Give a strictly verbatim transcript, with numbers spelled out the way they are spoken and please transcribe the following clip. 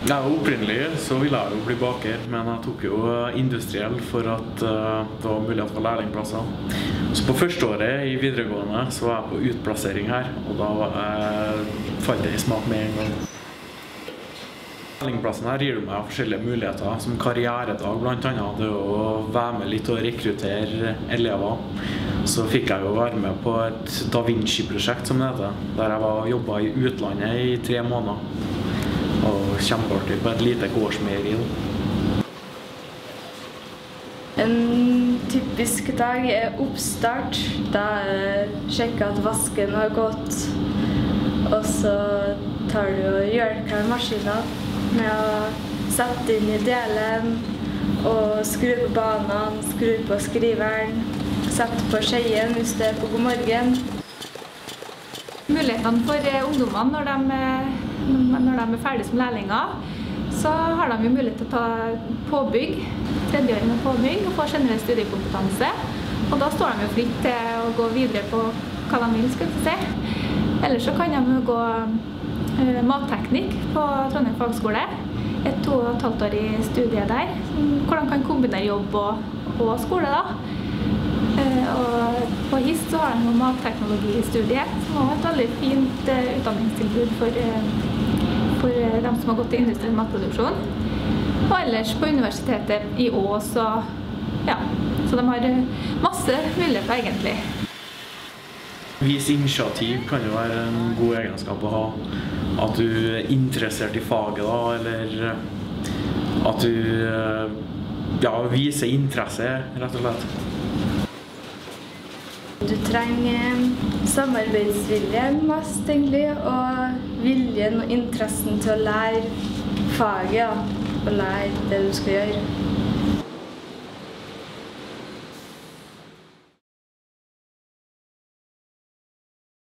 Ja, opprinnelig så ville jeg jo bli baker, men jeg tok jo industriell for at uh, det var mulighet for lærlingplasser. Så på første året i videregående så var jeg på utplassering her, og da uh, falt jeg i smak med en gang. Lærlingplassen her gir meg forskjellige muligheter, som karrieredag blant annet, det å være med litt og rekruttere elever. Så fikk jeg jo være med på et Da Vinci-prosjekt, som det heter, der jeg var, jobbet i utlandet i tre måneder. Og kjempeartig på et lite gårdsmeieri. En typisk dag er oppstart. Da sjekker at vasken har gått, og så tar du og gjør klar maskinen med å sette inn i delen og skru på banen, skru på skriveren, sette på skjeien hvis det er på god morgen. Mulighetene for ungdommene når de, når de er ferdige som lærlinger, så har de jo mulighet til å ta påbygg, tredjeåring med påbygg, og få generell studiekompetanse. Og da står de jo fritt til å gå videre på hva de vil, skal jeg si. Ellers så kan de jo gå uh, matteknikk på Trondheim fagskole, et to og et halvt år i studiet der, hvor de kan kombinere jobb og, og skole da. Uh, og på H I S T så har de matteknologistudiet, som er et veldig fint uh, utdanningstilbud for, uh, for uh, dem som har gått til industriell matproduksjon. Og ellers på universitetet i Ås, og ja, så de har uh, masse muligheter egentlig. Vis initiativ kan jo være en god egenskap å ha. At du er interessert i faget da, eller at du ja, viser interesse, rett og slett. Du trenger samarbeidsvilje mest, egentlig, og viljen og interessen til å lære faget, og lære det du skal gjøre.